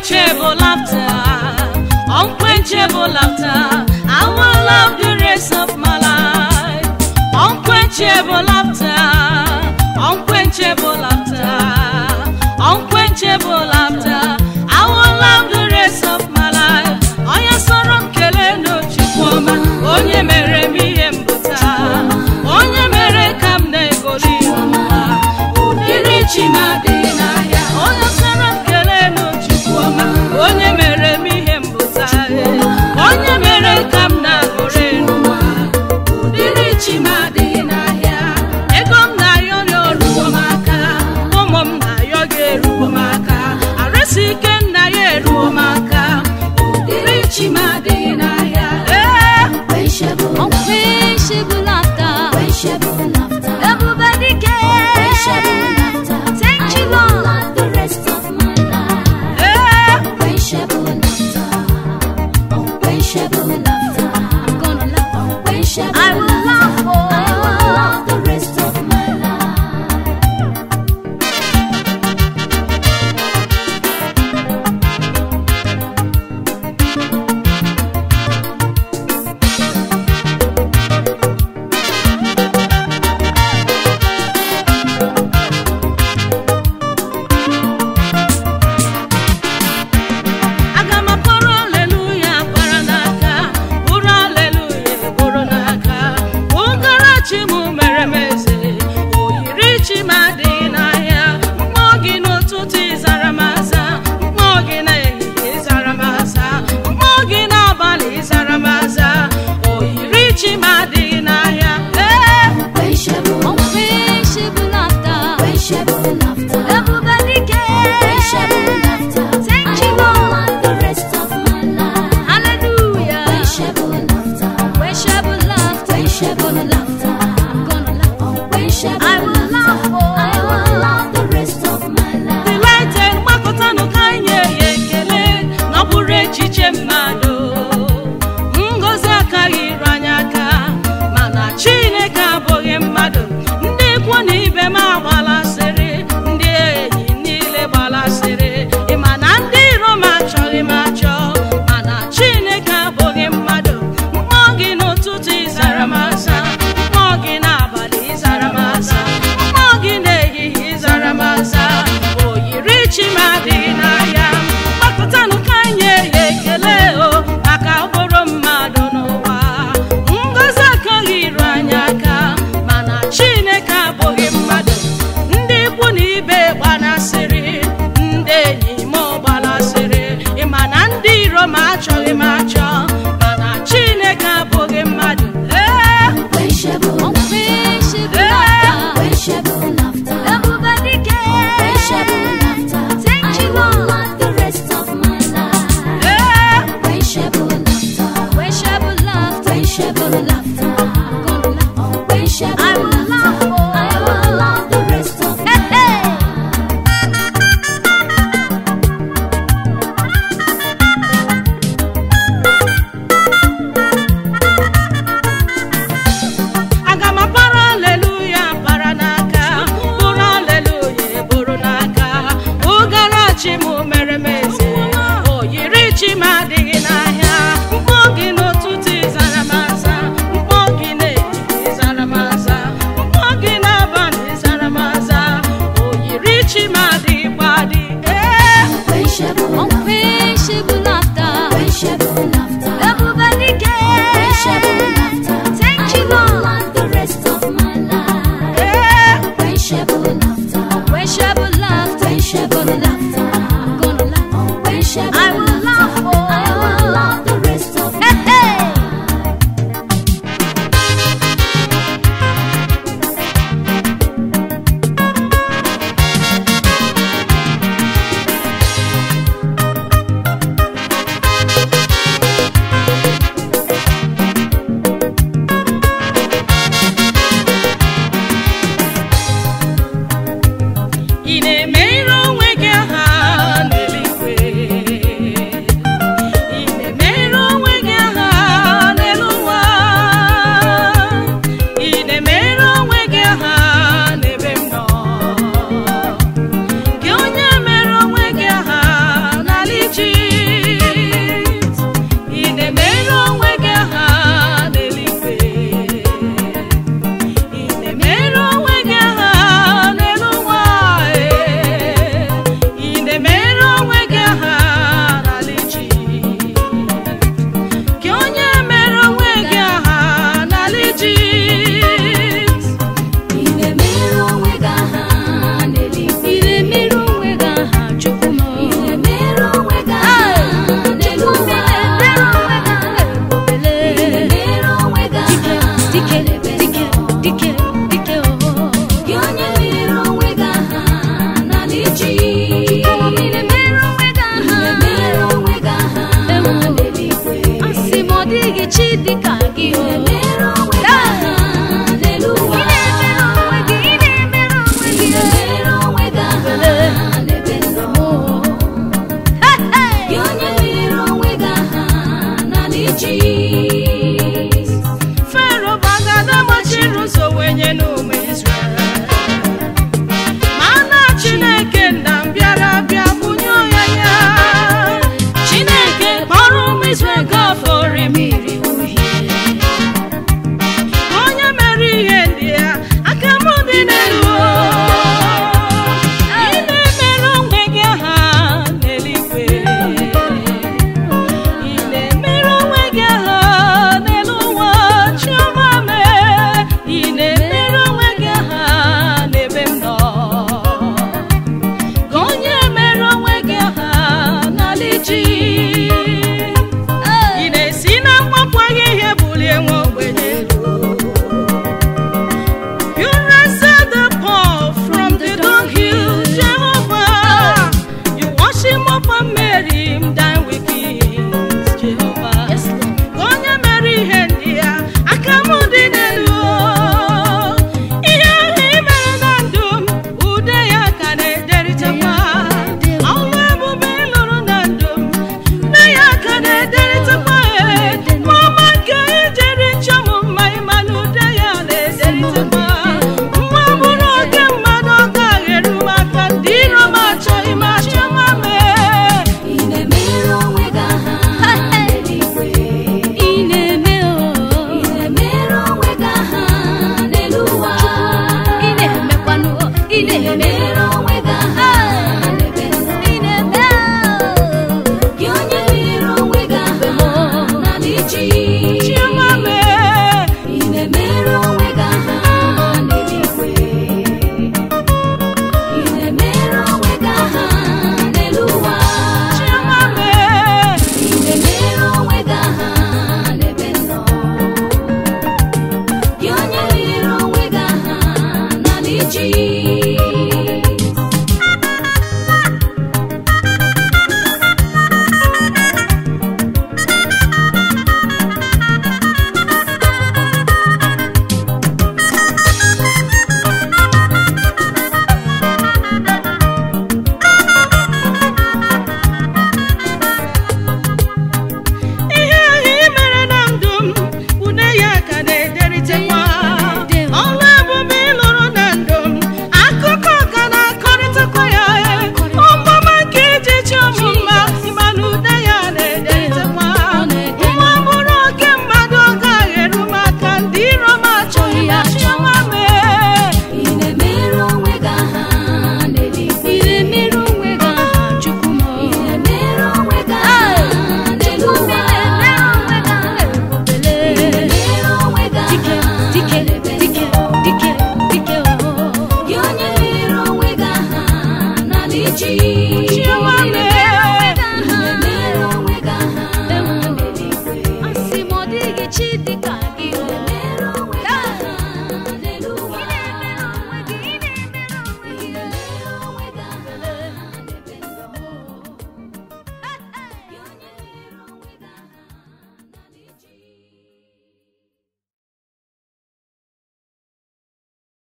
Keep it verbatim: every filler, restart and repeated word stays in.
unquenchable laughter, unquenchable laughter. I will love the rest of my life. Unquenchable laughter, unquenchable laughter, unquenchable laughter. I will love the rest of my life. Oya sorom kele no chikwoma, onye mere mi embuta, onye mere kam na egoli oma, udiri chimadina ya. Oya sorom kele no chikwoma, onye mere mi embuta, onye mere kam na gore oma, udiri chimadina ya. Egom na yo yo ruomaka, omom na yo ge ruomaka, aresi ken na ye ruomaka, udiri chimadina ya. Unquenchable, unquenchable laughter, unquenchable laughter. Everybody can. Unquenchable laughter. Thank you, Lord. I will love the rest of my life. Unquenchable laughter, unquenchable laughter. I'm gonna laugh. Unquenchable I will laugh. Oh. I will love the rest of my Chimere meze, oh yiri chimade.